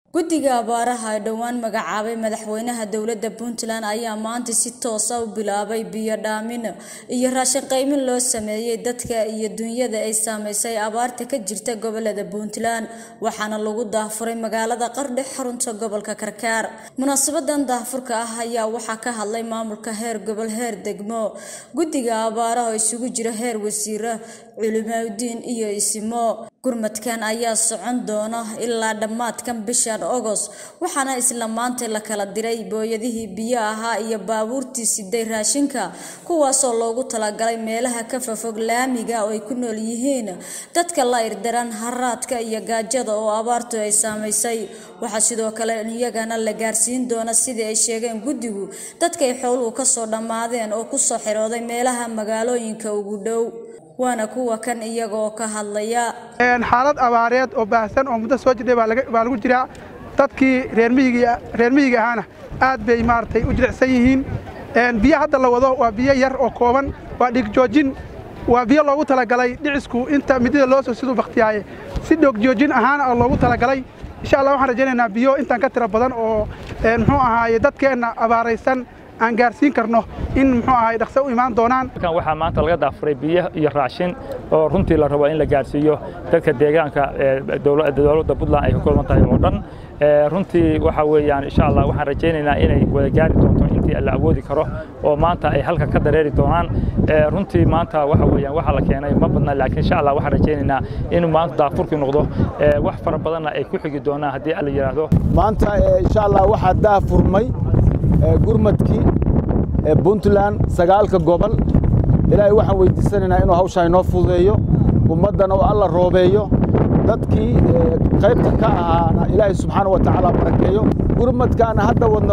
guddiga abaaraha ee dhawaan magacaabay madaxweynaha dowladda Puntland ayaa maanta si toos ah u bilaabay biyo dhaamin iyo raashin qaymin loo sameeyay dadka iyo dunyada ay saameysay abaarta ka jirta gobolada Puntland waxaana lagu daafuray magaalada Qardho xarunta gobolka Karkaar munaasabadan daafurka ah ayaa waxa ka hadlay maamulka heer gobol heer degmo guddiga abaaraha isugu jira heer wasiiro culimaaddin iyo isimo gurmadkan ayaa socon doona ilaa dhamaadkan bisha August waxaana isla maanta la kala diray booyadihii biyo ahaa iyo baabuurtii siday raashinka kuwaas oo loogu talagalay meelaha ka fofog laamiga oo ay ku nool yihiin dadka la irdaran haraadka iyo gaajada oo abaartu ay saameysay waxa sidoo kale iyagana la gaarsiin doona sidii ay sheegeen guddigu dadka ay xooluhu ka soo dhamaadeen oo ku soo xirooday meelaha magaalooyinka ugu dhow waana kuwa kan iyagoo ka hadlaya xaalad abaareed oo baahsan oo muddo soo jiray baa lagu jiraa dadkii reer miyiga ahana aad bay maartay u jilicsan yihiin biyo hadda la wado waa biyo yar oo kooban waa dhig joojin waa biyo loogu talagalay dhicisku inta midida loo soo sidoo baqtiyay si dhig joojin ahaan oo loogu talagalay insha Allah waxaan rajaynaynaa biyo intaan ka tira badan oo muxuu ahaayay dadkeena abaaraysan aan gaarsiin karno in muxuu ahaay dhaqso u imaan doonaan kan waxa maanta laga daafuray biyo iyo raashin oo runtii la rabo in la gaarsiiyo dadka deegaanka dawladda Puntland ay ka kooban tahay oo dhan runtii waxa weeyaan insha Allah waxaan rajaynaynaa inay wada gaari doonto intii la awoodi karo oo maanta ay halka ka dareeri doonaan runtii maanta waxa weeyaan waxa la keenay ma badna laakiin insha Allah waxaan rajaynaynaa in maanta daafurku noqdo wax fara badan ay ku xigi doonaan hadii la yiraahdo maanta insha Allah waxa daafurmay gurmadkii Puntland sagaalka gobol ilaahay waxaan weydiisanaynaa inuu hawsha inoo fududeeyo ummadana oo alla roobeeyo dadkii qaybta ka ahaana ilaahay subxaanahu wa ta'ala barakeeyo gurmadkaana hadda wadna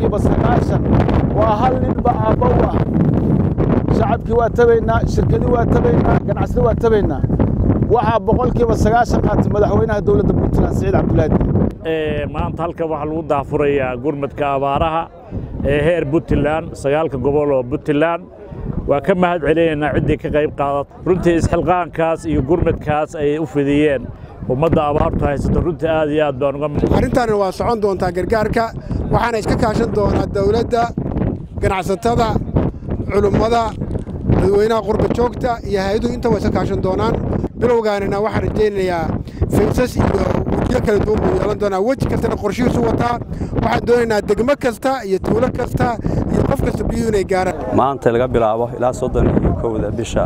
90% waa hal ninba aabbo ah shacabkii waa tabaynaa shirkadii waa tabaynaa ganacsiga waa tabaynaa waxa 90% qaatay madaxweynaha dawladda Puntland Saciid Cabdullaahi maanta halka waxa lagu daafurayaa gurmadka abaaraha heer Puntland sagaalka gobol oo Puntland waa ka mahad celinaynaa cidii ka qayb qaadatay runtii isxilqaankaas iyo gurmadkaas ay u fidiyeen ummadda abaartu haysato runtii aad iyo aad baan uga arrintan waa socon doontaa gargaarka waxaana iska kaashan doonaa dawladda ganacsatada culimada dadweynaha qurba joogta iyo hay'aduhu inta way iska kaashan doonaan bilowgaanina waxaan rajaynayaa faysas iyo wajiyo kala duwan buu yeelan doonaa weji kastana qorshihiisu wataa waxaan doonaynaa degmo kasta iyo tuulo kasta iyo qof kasta biyuhu inay gaaraan maanta laga bilaabo ilaa 31 bisha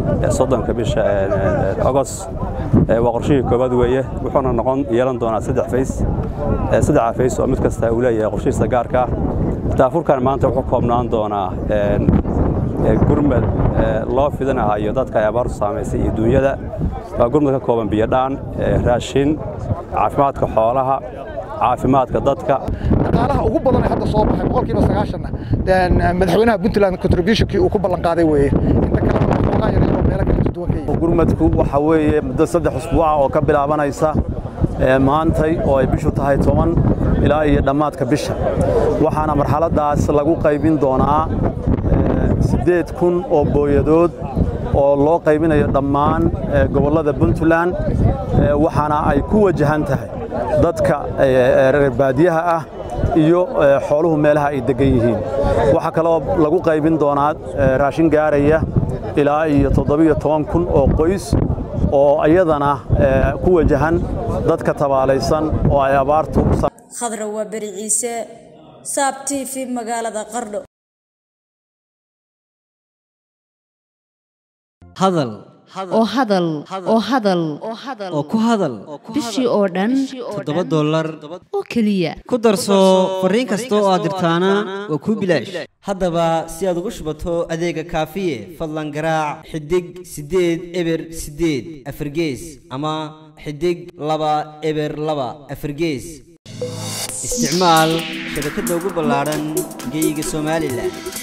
August waa qorshihii koobaad weeye wuxuuna noqon yeelan doonaa saddex fays oo mid kasta uu leeyahay qorshihiisa gaarka daafurkan maanta wuxuu koobnaan doonaa gurmad loo fidinayo dadka ay abaartu saameysay iyo dunyada waa gurmad ka kooban biyo dhaan raashin caafimaadka xoolaha caafimaadka dadka dhaqaalaha ugu badan ee hadda soo baxay 90% madaxweynaha Puntland contribution-kii uu ku ballan qaaday weeye inta kale waxaa yareeyo meelo kala duwan ka gurmadku waxa weeye muddo 3 usbuuc oo ka bilaabanaysa maantay oo ay bishu tahay 10 ilaa iyo dhamaadka bisha waxaana marxaladaas lagu qaybin doonaa 8,000 oo booyadood oo loo qaybinayo dhammaan gobolada Puntland waxaana ay ku wajahan tahay dadka reer baadiyaha ah iyo xooluhu meelaha ay degan yihiin waxa kale oo lagu qaybin doonaa raashin gaaraya ilaa iyo 17,000 oo qoys oo ayadana ku wajahan dadka tabaalaysan oo ay abaartu khadra waa bari ciise saab TV magaalada Qardho hadal oo ku hadal bishii oo dhan $7 oo kaliya ku darso fariin kasta oo aad dirtaana waa ku bilaash haddaba si aad ugu shubato adeega kaafiye fadlan garaac xidig 8 eber 8 afargees ama xidig 2 eber 2 afargees isticmaal shabakadda ugu ballaaran geyga Soomaaliland